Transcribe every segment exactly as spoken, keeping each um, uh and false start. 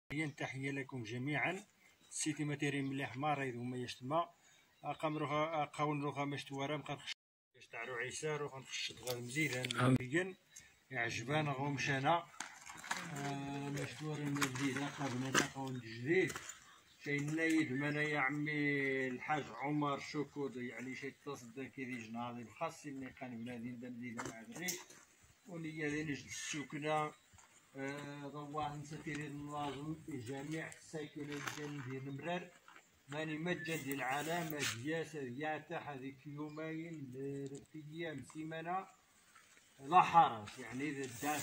تحية لكم جميعا. سيتي ماتيري مليح ماريض وما يشتما اقام روخا اقاون روخا مشتوارا مقرخش يشتعرو عيسى روخا نخشط غير مزيدا مزيان يعجبان غو مشانا مشتوارا مزيدا قابلنا تاقون جديد كاين نايد مانا يا عمي الحاج عمر شكود يعني شي تصدى كيدي جناضي الخاص اللي كان بلادين دمدينا مع الريف ونيا ذي نجد السكنة ضواه نساتير اللازم جميع الساكنين ديال المرار ماني مجد العلامة دياس ديالته هذيك يومين في ايام سيمانة لا حرج يعني اذا دات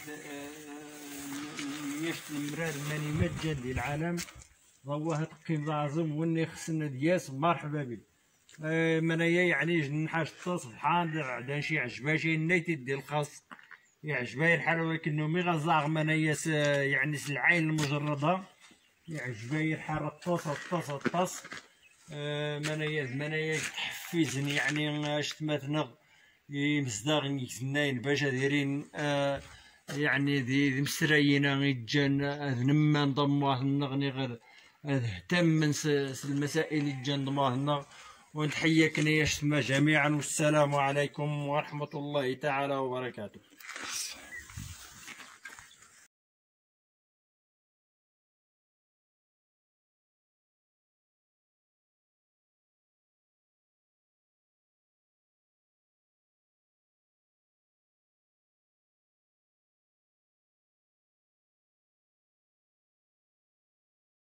يشت المرار ماني مجد العالم ضواه تقيم لازم وني خصنا دياس مرحبا بك منايا يعني جنحاش تصفحان عندها شي عجباشي نيتي ديال الخاص يعجبها الحال ولكنه مي غزاغ منايا يعني العين المجرده يعجبها الحال الطاس الطاس الطاس منايا منايا تحفيزني يعني شتماتنا يمصداغ نيكزناين باش دايرين يعني ذي مسرايين يجان نما نضموه النغني غير اهتم من المسائل اللي جان نضموه ونتحياكم يا شتما جميعا والسلام عليكم ورحمه الله تعالى وبركاته.